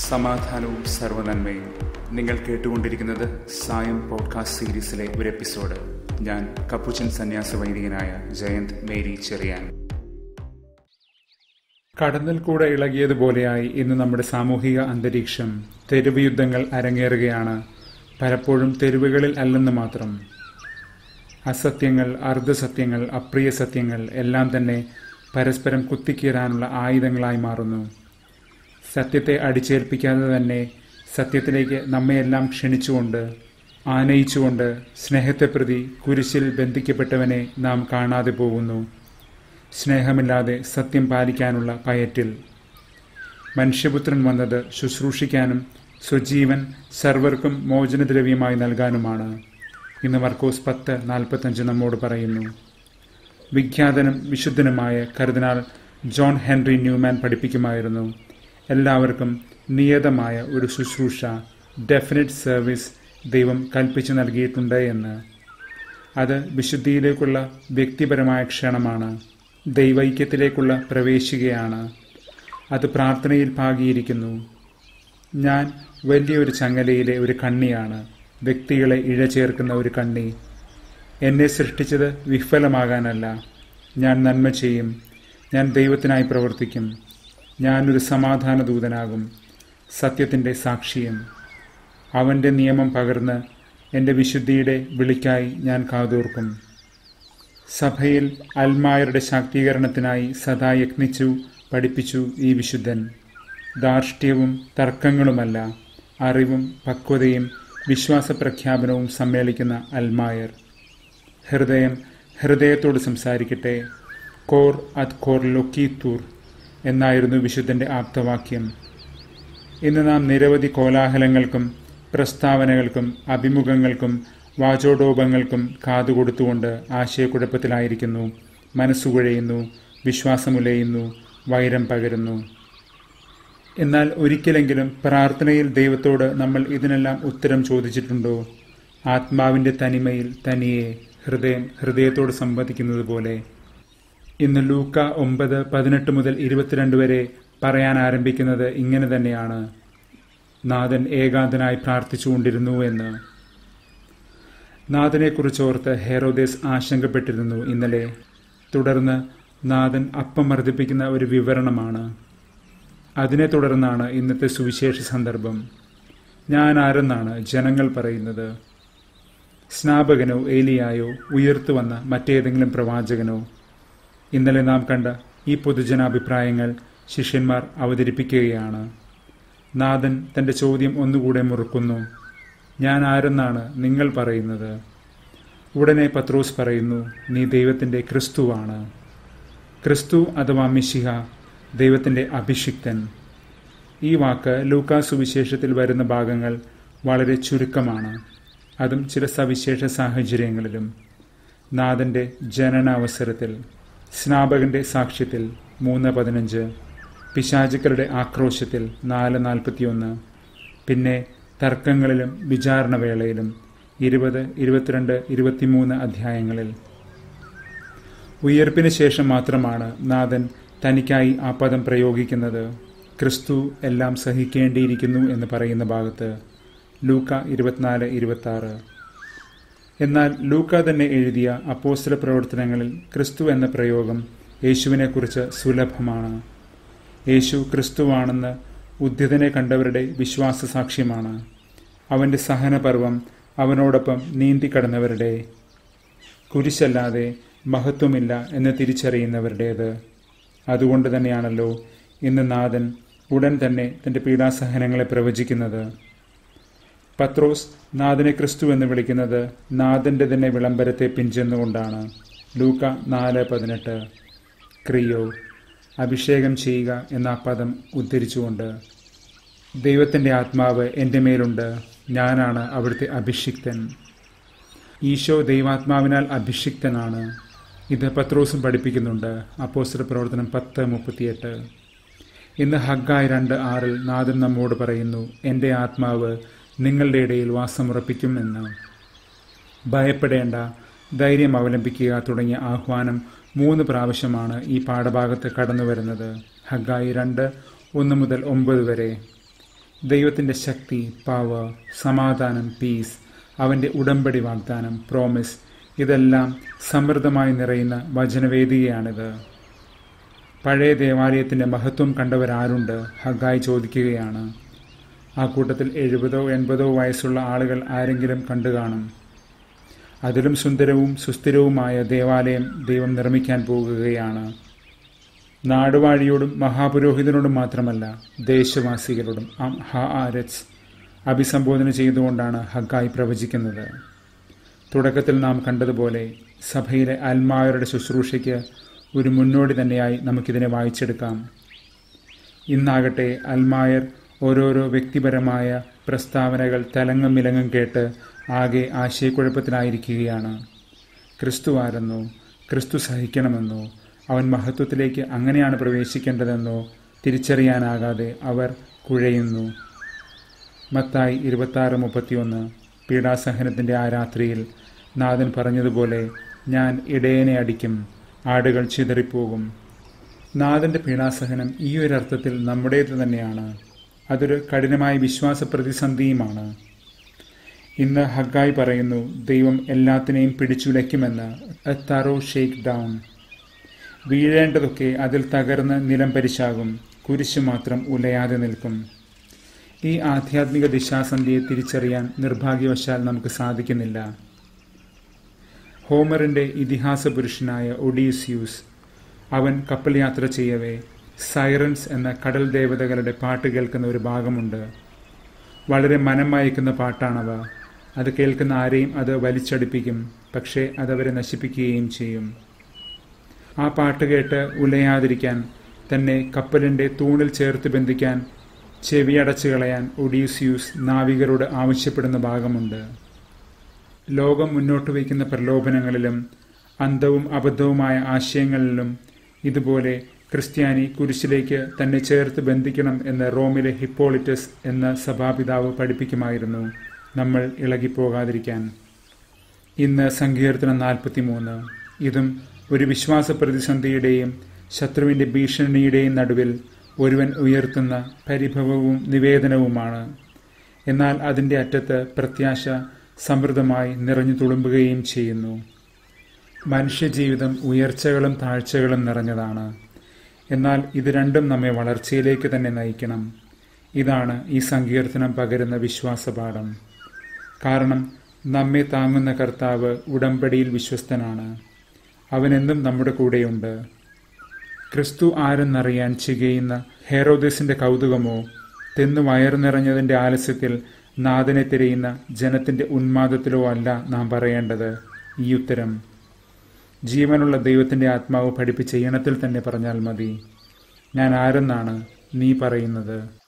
സമാധാനവും സർവ്വനന്മയും. നിങ്ങൾ കേട്ടുകൊണ്ടിരിക്കുന്നത് സായം പോഡ്കാസ്റ്റ് സീരീസിലെ ഒരു എപ്പിസോഡ്. ഞാൻ കപ്പുച്ചൻ സന്യാസ വൈദികനായ ജയന്ത് മേരി ചെറിയാൻ. കടന്നൽ കൂടെ ഇളകിയതുപോലെയായി ഇന്ന് നമ്മുടെ സാമൂഹിക അന്തരീക്ഷം. തെരുവ് യുദ്ധങ്ങൾ അരങ്ങേറുകയാണ്. പലപ്പോഴും തെരുവുകളിൽ അല്ലെന്ന് മാത്രം. അസത്യങ്ങൾ, അർദ്ധസത്യങ്ങൾ, അപ്രിയ സത്യങ്ങൾ എല്ലാം തന്നെ പരസ്പരം കുത്തിക്കീറാനുള്ള ആയുധങ്ങളായി മാറുന്നു. സത്യത്തെ അടിച്ചേൽപ്പിക്കാതെ തന്നെ സത്യത്തിലേക്ക് നമ്മയെല്ലാം ക്ഷണിച്ചുകൊണ്ട്, ആനയിച്ചുകൊണ്ട് സ്നേഹത്തെ പ്രതി കുരിശിൽ ബന്ധിക്കപ്പെട്ടവനെ നാം കാണാതെ പോകുന്നു. സ്നേഹമില്ലാതെ സത്യം പാലിക്കാനുള്ള പയറ്റിൽ. മനുഷ്യപുത്രൻ വന്നത് ശുശ്രൂഷിക്കാനും സ്വജീവൻ സർവർക്കും മോചനദ്രവ്യമായി നൽകാനുമാണ്. ഇന്ന് മർക്കോസ് 10:45 നമ്മോട് പറയുന്നു. വിഖ്യാതനും വിശുദ്ധനുമായ കർദിനാൾ ജോൺ ഹെൻറി ന്യൂമാൻ പഠിപ്പിക്കുമായിരുന്നു, എല്ലാവർക്കും നിയതമായ ഒരു ശുശ്രൂഷ, ഡെഫിനിറ്റ് സർവീസ് ദൈവം കൽപ്പിച്ചു നൽകിയിട്ടുണ്ട് എന്ന്. അത് വിശുദ്ധിയിലേക്കുള്ള വ്യക്തിപരമായ ക്ഷണമാണ്, ദൈവൈക്യത്തിലേക്കുള്ള പ്രവേശികയാണ്. അത് പ്രാർത്ഥനയിൽ പാകിയിരിക്കുന്നു. ഞാൻ വലിയൊരു ചങ്ങലയിലെ ഒരു കണ്ണിയാണ്, വ്യക്തികളെ ഇഴചേർക്കുന്ന ഒരു കണ്ണി. എന്നെ സൃഷ്ടിച്ചത് വിഫലമാകാനല്ല. ഞാൻ നന്മ ചെയ്യും, ഞാൻ ദൈവത്തിനായി പ്രവർത്തിക്കും, ഞാനൊരു സമാധാന ദൂതനാകും, സത്യത്തിൻ്റെ സാക്ഷിയും. അവൻ്റെ നിയമം പകർന്ന് എൻ്റെ വിശുദ്ധിയുടെ വിളിക്കായി ഞാൻ കാതോർക്കും. സഭയിൽ അൽമായരുടെ ശാക്തീകരണത്തിനായി സദാ യത്നിച്ചു പഠിപ്പിച്ചു ഈ വിശുദ്ധൻ. ധാർഷ്ട്യവും തർക്കങ്ങളുമല്ല, അറിവും പക്വതയും വിശ്വാസപ്രഖ്യാപനവും സമ്മേളിക്കുന്ന അൽമായർ. ഹൃദയം ഹൃദയത്തോട് സംസാരിക്കട്ടെ, കോർ അത് കോർ ലൊക്കീത്തൂർ എന്നായിരുന്നു വിശുദ്ധൻ്റെ ആപ്തവാക്യം. ഇന്ന് നാം നിരവധി കോലാഹലങ്ങൾക്കും പ്രസ്താവനകൾക്കും അഭിമുഖങ്ങൾക്കും വാചോടോപങ്ങൾക്കും കാതുകൊടുത്തുകൊണ്ട് ആശയക്കുഴപ്പത്തിലായിരിക്കുന്നു. മനസ്സുകുഴയുന്നു, വിശ്വാസമുലയുന്നു, വൈരം പകരുന്നു. എന്നാൽ ഒരിക്കലെങ്കിലും പ്രാർത്ഥനയിൽ ദൈവത്തോട് നമ്മൾ ഇതിനെല്ലാം ഉത്തരം ചോദിച്ചിട്ടുണ്ടോ? ആത്മാവിൻ്റെ തനിമയിൽ തനിയെ ഹൃദയം ഹൃദയത്തോട് സംവദിക്കുന്നത് പോലെ. ഇന്ന് ലൂക്ക 9:18 മുതൽ 22 വരെ പറയാൻ ആരംഭിക്കുന്നത് ഇങ്ങനെ തന്നെയാണ്. നാഥൻ ഏകാന്തനായി പ്രാർത്ഥിച്ചുകൊണ്ടിരുന്നു എന്ന്. നാഥനെക്കുറിച്ചോർത്ത് ഹെരോദേസ് ആശങ്കപ്പെട്ടിരുന്നു ഇന്നലെ. തുടർന്ന് നാഥൻ അപ്പം വർദ്ധിപ്പിക്കുന്ന ഒരു വിവരണമാണ്. അതിനെ തുടർന്നാണ് ഇന്നത്തെ സുവിശേഷ സന്ദർഭം. ഞാൻ ആരെന്നാണ് ജനങ്ങൾ പറയുന്നത്? സ്നാപകനോ ഏലിയായോ ഉയർത്തു വന്ന മറ്റേതെങ്കിലും പ്രവാചകനോ? ഇന്നലെ നാം കണ്ട ഈ പൊതുജനാഭിപ്രായങ്ങൾ ശിഷ്യന്മാർ അവതരിപ്പിക്കുകയാണ്. നാഥൻ തൻ്റെ ചോദ്യം ഒന്നുകൂടെ മുറുക്കുന്നു. ഞാൻ ആരെന്നാണ് നിങ്ങൾ പറയുന്നത്? ഉടനെ പത്രോസ് പറയുന്നു, നീ ദൈവത്തിൻ്റെ ക്രിസ്തുവാണ്. ക്രിസ്തു അഥവാ മിശിഹ, ദൈവത്തിൻ്റെ അഭിഷിക്തൻ. ഈ വാക്ക് ലൂക്കാ സുവിശേഷത്തിൽ വരുന്ന ഭാഗങ്ങൾ വളരെ ചുരുക്കമാണ്, അതും ചില സവിശേഷ സാഹചര്യങ്ങളിലും. നാഥൻ്റെ ജനനാവസരത്തിൽ, സ്നാപകന്റെ സാക്ഷ്യത്തിൽ 3:15, പിശാചുക്കളുടെ ആക്രോശത്തിൽ 4:41, പിന്നെ തർക്കങ്ങളിലും വിചാരണവേളയിലും 20, 22, 23 അധ്യായങ്ങളിൽ. ഉയർപ്പിന് ശേഷം മാത്രമാണ് നാഥൻ തനിക്കായി ആ പദം പ്രയോഗിക്കുന്നത്. ക്രിസ്തു എല്ലാം സഹിക്കേണ്ടിയിരിക്കുന്നു എന്ന് പറയുന്ന ഭാഗത്ത്, ലൂക്ക 24:26. എന്നാൽ ലൂക്ക തന്നെ എഴുതിയ അപ്പോസ്തല പ്രവർത്തനങ്ങളിൽ ക്രിസ്തു എന്ന പ്രയോഗം യേശുവിനെക്കുറിച്ച് സുലഭമാണ്. യേശു ക്രിസ്തുവാണെന്ന് ഉദ്ധിതനെ കണ്ടവരുടെ വിശ്വാസ സാക്ഷ്യമാണ്. അവൻ്റെ സഹനപർവം അവനോടൊപ്പം നീന്തിക്കടന്നവരുടെ, കുരിശല്ലാതെ മഹത്വമില്ല എന്ന് തിരിച്ചറിയുന്നവരുടേത്. അതുകൊണ്ട് തന്നെയാണല്ലോ ഇന്ന് നാഥൻ ഉടൻ തന്നെ തൻ്റെ പീഡാസഹനങ്ങളെ പ്രവചിക്കുന്നത്. പത്രോസ് നാഥനെ ക്രിസ്തു എന്ന് വിളിക്കുന്നത് നാഥൻ്റെ തന്നെ വിളംബരത്തെ പിൻചെന്നുകൊണ്ടാണ്. ലൂക്ക 4:18, ക്രിയോ, അഭിഷേകം ചെയ്യുക എന്ന പദം ഉദ്ധരിച്ചുകൊണ്ട്. ദൈവത്തിൻ്റെ ആത്മാവ് എൻ്റെ മേലുണ്ട്, ഞാനാണ് അവിടുത്തെ അഭിഷിക്തൻ. ഈശോ ദൈവാത്മാവിനാൽ അഭിഷിക്തനാണ്. ഇത് പത്രോസും പഠിപ്പിക്കുന്നുണ്ട്. അപ്പോസ്തല പ്രവർത്തനം 10:38. ഇന്ന് ഹഗ്ഗായി 2:6 നാഥൻ നമ്മോട് പറയുന്നു, എൻ്റെ ആത്മാവ് നിങ്ങളുടെ ഇടയിൽ വാസമുറപ്പിക്കും എന്ന്. ഭയപ്പെടേണ്ട, ധൈര്യം അവലംബിക്കുക തുടങ്ങിയ ആഹ്വാനം 3 പ്രാവശ്യമാണ് ഈ പാഠഭാഗത്ത് കടന്നു വരുന്നത്. ഹഗ്ഗായി 2:1-9 വരെ. ദൈവത്തിൻ്റെ ശക്തി, പവർ, സമാധാനം, പീസ്, അവൻ്റെ ഉടമ്പടി വാഗ്ദാനം, പ്രോമിസ്, ഇതെല്ലാം സമൃദ്ധമായി നിറയുന്ന വചനവേദികയാണിത്. പഴയ ദേവാലയത്തിൻ്റെ മഹത്വം കണ്ടവരാരുണ്ട്? ഹഗ്ഗായി ചോദിക്കുകയാണ്. ആ കൂട്ടത്തിൽ 70-80 വയസ്സുള്ള ആളുകൾ ആരെങ്കിലും കണ്ടു കാണും. അതിലും സുന്ദരവും സുസ്ഥിരവുമായ ദേവാലയം ദൈവം നിർമ്മിക്കാൻ പോകുകയാണ്. നാടുവാഴിയോടും മഹാപുരോഹിതനോടും മാത്രമല്ല, ദേശവാസികളോടും ഹആരറ്റ്സ് അഭിസംബോധന ചെയ്തുകൊണ്ടാണ് ഹഗ്ഗായി പ്രവചിക്കുന്നത്. തുടക്കത്തിൽ നാം കണ്ടതുപോലെ സഭയിലെ അൽമായരുടെ ശുശ്രൂഷയ്ക്ക് ഒരു മുന്നോടി തന്നെയായി നമുക്കിതിനെ വായിച്ചെടുക്കാം. ഇന്നാകട്ടെ അൽമായർ ഓരോരോ വ്യക്തിപരമായ പ്രസ്താവനകൾ തലങ്ങും വിലങ്ങും കേട്ട് ആകെ ആശയക്കുഴപ്പത്തിലായിരിക്കുകയാണ്. ക്രിസ്തു ആരെന്നോ, ക്രിസ്തു സഹിക്കണമെന്നോ, അവൻ മഹത്വത്തിലേക്ക് അങ്ങനെയാണ് പ്രവേശിക്കേണ്ടതെന്നോ തിരിച്ചറിയാനാകാതെ അവർ കുഴയുന്നു. മത്തായി 26:31 പീഡാസഹനത്തിൻ്റെ ആ രാത്രിയിൽ നാഥൻ പറഞ്ഞതുപോലെ, ഞാൻ ഇടയനെ അടിക്കും, ആടുകൾ ചിതറിപ്പോകും. നാഥൻ്റെ പീഡാസഹനം ഈ ഒരർത്ഥത്തിൽ നമ്മുടേത് തന്നെയാണ്. അതൊരു കഠിനമായ വിശ്വാസ പ്രതിസന്ധിയുമാണ്. ഇന്ന് ഹഗ്ഗായി പറയുന്നു, ദൈവം എല്ലാത്തിനെയും പിടിച്ചുലയ്ക്കുമെന്ന്. A thorough shake down. വീഴേണ്ടതൊക്കെ അതിൽ തകർന്ന് നിലം പരിശാകും, കുരിശ് മാത്രം ഉലയാതെ നിൽക്കും. ഈ ആധ്യാത്മിക ദിശാസന്ധിയെ തിരിച്ചറിയാൻ നിർഭാഗ്യവശാൽ നമുക്ക് സാധിക്കുന്നില്ല. ഹോമറിൻ്റെ ഇതിഹാസ പുരുഷനായ ഒഡീസിയൂസ്, അവൻ കപ്പൽ യാത്ര ചെയ്യവേ സൈറൻസ് എന്ന കടൽ ദേവതകളുടെ പാട്ട് കേൾക്കുന്ന ഒരു ഭാഗമുണ്ട്. വളരെ മനം മയക്കുന്ന പാട്ടാണവ. അത് കേൾക്കുന്ന ആരെയും അത് വലിച്ചടിപ്പിക്കും, പക്ഷേ അതവരെ നശിപ്പിക്കുകയും ചെയ്യും. ആ പാട്ട് കേട്ട് ഉലയാതിരിക്കാൻ, തന്നെ കപ്പലിൻ്റെ തൂണിൽ ചേർത്ത് ബന്ധിക്കാൻ, ചെവിയടച്ചു കളയാൻ ഒഡീസിയൂസ് നാവികരോട് ആവശ്യപ്പെടുന്ന ഭാഗമുണ്ട്. ലോകം മുന്നോട്ട് വയ്ക്കുന്ന പ്രലോഭനങ്ങളിലും അന്ധവും അബദ്ധവുമായ ആശയങ്ങളിലും ഇതുപോലെ ക്രിസ്ത്യാനി കുരിശിലേക്ക് തന്നെ ചേർത്ത് ബന്ധിക്കണം എന്ന് റോമിലെ ഹിപ്പോളിറ്റസ് എന്ന സഭാപിതാവ് പഠിപ്പിക്കുമായിരുന്നു, നമ്മൾ ഇളകിപ്പോകാതിരിക്കാൻ. ഇന്ന് സങ്കീർത്തനം 43. ഇതും ഒരു വിശ്വാസ പ്രതിസന്ധിയുടെയും ശത്രുവിൻ്റെ ഭീഷണിയുടെയും നടുവിൽ ഒരുവൻ ഉയർത്തുന്ന പരിഭവവും നിവേദനവുമാണ്. എന്നാൽ അതിൻ്റെ അറ്റത്ത് പ്രത്യാശ സമൃദ്ധമായി നിറഞ്ഞു തുളുമ്പുകയും ചെയ്യുന്നു. മനുഷ്യജീവിതം ഉയർച്ചകളും താഴ്ചകളും നിറഞ്ഞതാണ്. എന്നാൽ ഇത് രണ്ടും നമ്മെ വളർച്ചയിലേക്ക് തന്നെ നയിക്കണം. ഇതാണ് ഈ സങ്കീർത്തനം പകരുന്ന വിശ്വാസപാഠം. കാരണം നമ്മെ താങ്ങുന്ന കർത്താവ് ഉടമ്പടിയിൽ വിശ്വസ്തനാണ്. അവനെന്നും നമ്മുടെ കൂടെയുണ്ട്. ക്രിസ്തു ആരെന്നറിയാൻ ചികയുന്ന ഹെറോദേസിന്റെ കൗതുകമോ, തിന്നു വയറു നിറഞ്ഞതിൻ്റെ ആലസ്യത്തിൽ നാഥനെ തിരയുന്ന ജനത്തിൻ്റെ ഉന്മാദത്തിലോ അല്ല നാം പറയേണ്ടത് ഈ ഉത്തരം. ജീവനുള്ള ദൈവത്തിൻ്റെ ആത്മാവ് പഠിപ്പിച്ച ഇണത്തിൽ തന്നെ പറഞ്ഞാൽ മതി, ഞാൻ ആരെന്നാണ് നീ പറയുന്നത്?